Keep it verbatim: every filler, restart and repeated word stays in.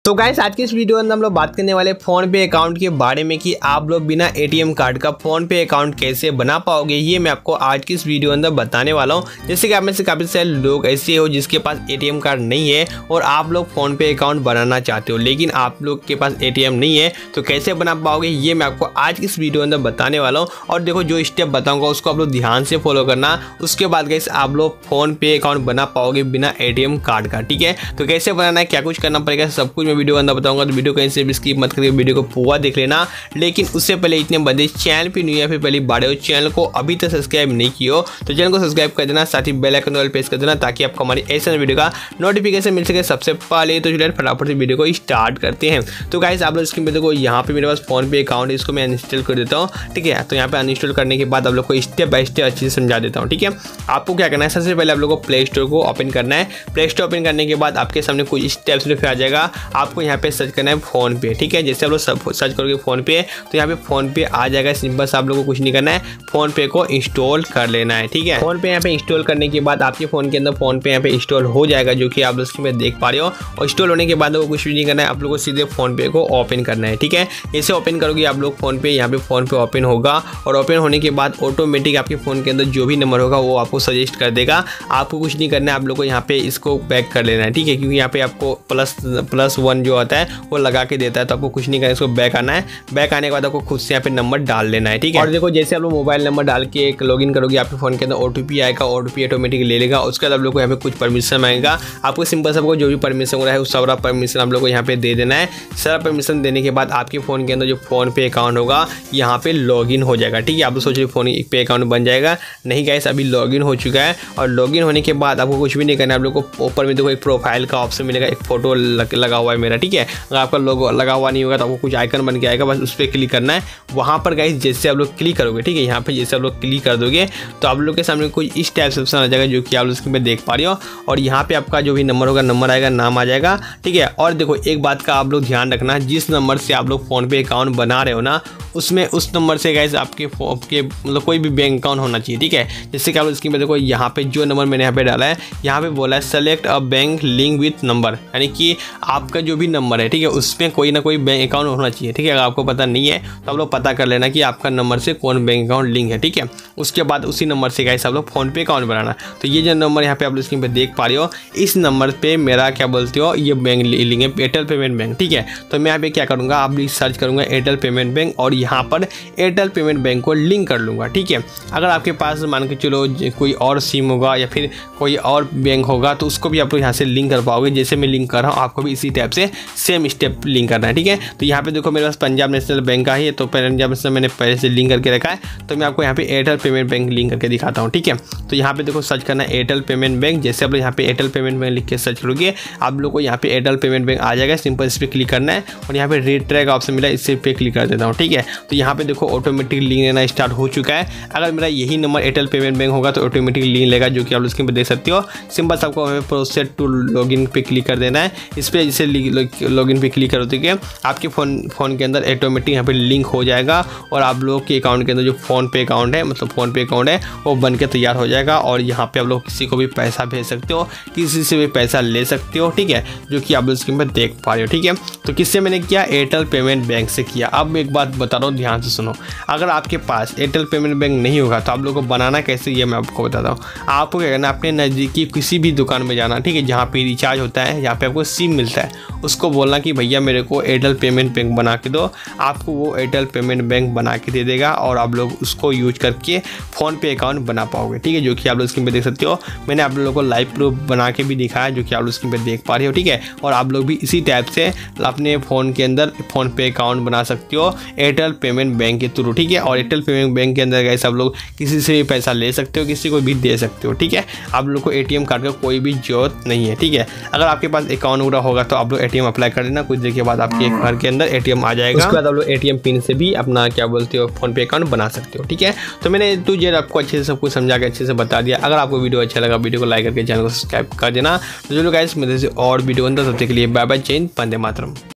तो गाइस आज की इस वीडियो में हम लोग बात करने वाले फोन पे अकाउंट के बारे में कि आप लोग बिना एटीएम कार्ड का फोन पे अकाउंट कैसे बना पाओगे। ये मैं आपको आज की इस वीडियो अंदर बताने वाला हूँ। जैसे कि आप में से काफी सारे लोग ऐसे हो जिसके पास एटीएम कार्ड नहीं है और आप लोग फोन पे अकाउंट बनाना चाहते हो, लेकिन आप लोग के पास एटीएम नहीं है, तो कैसे बना पाओगे ये मैं आपको आज की इस वीडियो अंदर बताने वाला हूँ। और देखो जो स्टेप बताऊंगा उसको आप लोग ध्यान से फॉलो करना, उसके बाद गाइस आप लोग फोन पे अकाउंट बना पाओगे बिना एटीएम कार्ड का। ठीक है, तो कैसे बनाना है, क्या कुछ करना पड़ेगा, सब कुछ मैं वीडियो अंदर बताऊंगा। तो वीडियो कहीं से भी स्किप मत करिए, वीडियो को पूरा देख लेना। लेकिन उससे पहले इतने बंदे चैनल पे न्यू है, फिर पहली बार हो, चैनल को अभी तक सब्सक्राइब नहीं किया तो चैनल को सब्सक्राइब कर देना, साथ ही बेल आइकन वाला प्रेस कर देना ताकि आपको हमारी ऐसे वीडियो का नोटिफिकेशन मिल सके सबसे पहले। तो चलिए फटाफट से वीडियो को स्टार्ट करते हैं। तो गाइस आप लोग स्क्रीन पे देखो, यहाँ पे मेरे पास फोन पे अकाउंट है, इसको मैं अनइंस्टॉल कर देता हूँ। ठीक है, तो यहाँ पे अनइंस्टॉल करने के बाद आप लोग को स्टेप बाय स्टेप अच्छे से समझा देता हूँ। ठीक है, आपको क्या करना है, सबसे पहले आप लोग को प्ले स्टोर को ओपन करना है। प्ले स्टोर ओपन करने के बाद आपके सामने कुछ स्टेप्स लिखे आ जाएगा, आपको यहाँ पे सर्च करना है फोन पे। ठीक है, जैसे आप लोग सब सर्च करोगे फोन पे तो यहाँ पे फोन पे आ जाएगा। सिंपल से आप लोगों को कुछ नहीं करना है, फोन पे को इंस्टॉल कर लेना है। ठीक है, फोन पे यहाँ पे इंस्टॉल करने के बाद आपके फोन के अंदर फोन पे यहाँ पे इंस्टॉल हो जाएगा, जो कि आप लोग इसमें देख पा रहे हो। और इंस्टॉल होने के बाद वो कुछ भी नहीं करना है, आप लोगों को सीधे फोन पे को ओपन करना है। ठीक है, जैसे ओपन करोगे आप लोग फोन पे, यहाँ पे फोन पे ओपन होगा और ओपन होने के बाद ऑटोमेटिक आपके फोन के अंदर जो भी नंबर होगा वो आपको सजेस्ट कर देगा। आपको कुछ नहीं करना है, आप लोग को यहाँ पे इसको बैक कर लेना है। ठीक है, क्योंकि यहाँ पे आपको प्लस प्लस वन जो आता है वो लगा के देता है, तो आपको कुछ नहीं करना है, इसको बैक आना है। बैक आने के बाद आपको खुद से यहाँ पे नंबर डाल लेना है। ठीक है, और देखो जैसे आप लोग मोबाइल नंबर डाल के एक लॉगिन करोगे, आपके फोन के अंदर ओटीपी आएगा, ओटीपी ऑटोमेटिक ले लेगा। उसके बाद आप लोग को यहाँ पे कुछ परमिशन आएगा, आपको सिंपल सबको जो भी परमिशन हो रहा है उस सारा परमिशन आप लोग को यहाँ पे दे देना है। सारा परमिशन देने के बाद आपके फोन के अंदर जो फोन पे अकाउंट होगा यहाँ पे लॉगिन हो जाएगा। ठीक है, आप लोग सोच रहे फोन पे अकाउंट बन जाएगा, नहीं गाइस अभी लॉगिन हो चुका है। और लॉगिन होने के बाद आपको कुछ भी नहीं करना है, आप लोग को ऊपर में देखो एक प्रोफाइल का ऑप्शन मिलेगा, एक फोटो लगा हुआ है मेरा। ठीक है, अगर आपका लोगो लगा हुआ नहीं होगा तो आपको कुछ आइकन बन के आएगा, बस उस पर क्लिक करना है। वहाँ पर गाइस जैसे आप लोग क्लिक करोगे, ठीक है, यहाँ पे जैसे आप लोग क्लिक कर दोगे तो आप लोग के सामने कोई इस टाइप से ऑप्शन आ जाएगा, जो कि आप लोग स्क्रीन पे देख पा रहे हो। और यहाँ पे आपका जो भी नंबर होगा, नंबर आएगा, नाम आ जाएगा। ठीक है, और देखो एक बात का आप लोग ध्यान रखना, जिस नंबर से आप लोग फोन पे अकाउंट बना रहे हो ना, उसमें उस नंबर से गाइस आपके आपके मतलब कोई भी बैंक अकाउंट होना चाहिए। ठीक है, जैसे कि आप लोग स्क्रीन पे देखो, यहाँ पे जो नंबर मैंने यहाँ पे डाला है, यहाँ पे बोला है select a bank link with number, यानी कि आपका जो भी नंबर है, ठीक है, उसमें कोई ना कोई बैंक अकाउंट होना चाहिए। ठीक है, अगर आपको पता नहीं है तो आप लोग पता कर लेना कि आपका नंबर से कौन बैंक अकाउंट लिंक है। ठीक है, उसके बाद उसी नंबर से गाइस आप लोग फोन पे अकाउंट बनाना। तो ये जो नंबर यहाँ पे आप लोग स्क्रीन पे देख पा रहे हो, इस नंबर पे मेरा क्या बोलते हो ये बैंक लिंक है, एयरटेल पेमेंट बैंक। ठीक है, तो मैं यहाँ पे क्या करूँगा, आप भी सर्च करूँगा एयरटेल पेमेंट बैंक और यहाँ पर एयरटेल पेमेंट बैंक को लिंक कर लूँगा। ठीक है, अगर आपके पास मान के चलो कोई और सिम होगा या फिर कोई और बैंक होगा तो उसको भी आप लोग यहाँ से लिंक कर पाओगे। जैसे मैं लिंक कर रहा हूँ, आपको भी इसी टाइप से सेम स्टेप लिंक करना है। ठीक है, तो यहाँ पे देखो मेरे पास पंजाब नेशनल बैंक का है, तो पंजाब नेशनल मैंने पहले से लिंक करके रखा है, तो मैं आपको यहाँ पे एयरटेल पेमेंट बैंक लिंक करके दिखाता हूँ। ठीक है, तो यहाँ पे देखो सर्च करना है एयरटेल पेमेंट बैंक। जैसे आप लोग यहाँ पे एयरटेल पेमेंट बैंक लिख के सर्च करोगे, आप लोग को यहाँ पे एयरटेल पेमेंट बैंक आ जाएगा। सिंपल इस पर क्लिक करना है और यहाँ पे रेड ट्रैक ऑप्शन मिला है, इससे पे क्लिक कर देता हूँ। ठीक है, तो यहाँ पे देखो ऑटोमेटिक लिंक लेना स्टार्ट हो चुका है। अगर मेरा यही नंबर एयरटेल पेमेंट बैंक होगा तो ऑटोमेटिक लिंक लेगा, जो कि आप लोग स्क्रीन पे देख सकते हो। सिंपल आपको हमें प्रोसेस टू लॉगिन पे क्लिक कर देना है। इस पर जैसे लॉगिन पे क्लिक करोगे कि आपके फोन फोन के अंदर ऑटोमेटिक यहाँ पे लिंक हो जाएगा और आप लोग के अकाउंट के अंदर जो फोन पे अकाउंट है, मतलब फोन पे अकाउंट है, वो बन के तैयार हो जाएगा। और यहाँ पे आप लोग किसी को भी पैसा भेज सकते हो, किसी से भी पैसा ले सकते हो। ठीक है, जो कि आप लोग स्क्रीन पर देख पा रहे हो। ठीक है, तो किससे मैंने किया, एयरटेल पेमेंट बैंक से किया। अब एक बात बता रहा हूँ, ध्यान से सुनो, अगर आपके पास एयरटेल पेमेंट बैंक नहीं होगा तो आप लोग को बनाना कैसे ये मैं आपको बताता हूँ। आपको क्या करना, अपने नज़दीकी किसी भी दुकान में जाना। ठीक है, जहाँ पे रिचार्ज होता है, जहाँ पे आपको सिम मिलता है, उसको बोलना कि भैया मेरे को एयरटेल पेमेंट बैंक बना के दो। आपको वो एयरटेल पेमेंट बैंक बना के दे देगा और आप लोग उसको यूज करके फ़ोन पे अकाउंट बना पाओगे। ठीक है, जो कि आप लोग स्क्रीन पे देख सकते हो। मैंने आप लोगों को लाइव प्रूफ बना के भी दिखाया, जो कि आप लोग स्क्रीन पे देख पा रहे हो। ठीक है, और आप लोग भी इसी टाइप से अपने फ़ोन के अंदर फ़ोन पे अकाउंट बना सकते हो एयरटेल पेमेंट बैंक के थ्रू। ठीक है, और एयरटेल पेमेंट बैंक के अंदर गाइस आप लोग किसी से भी पैसा ले सकते हो, किसी को भी दे सकते हो। ठीक है, आप लोग को एटीएम कार्ड का कोई भी जरूरत नहीं है। ठीक है, अगर आपके पास अकाउंट वगैरह होगा तो आप लोग एटीएम अप्लाई कर देना, कुछ देर के बाद आपके घर के अंदर एटीएम आ जाएगा। उसके बाद आप लोग एटीएम पिन से भी अपना क्या बोलते हो फोन पे अकाउंट बना सकते हो। ठीक है, तो मैंने तो ये आपको अच्छे से सब कुछ समझा के अच्छे से बता दिया। अगर आपको वीडियो अच्छा लगा, वीडियो को लाइक करके चैनल को सब्सक्राइब कर देना। तो चलो गाइस, मेरे से और वीडियो अंदर, तब तक के लिए बाय बाय, जय हिंद, वंदे मातरम।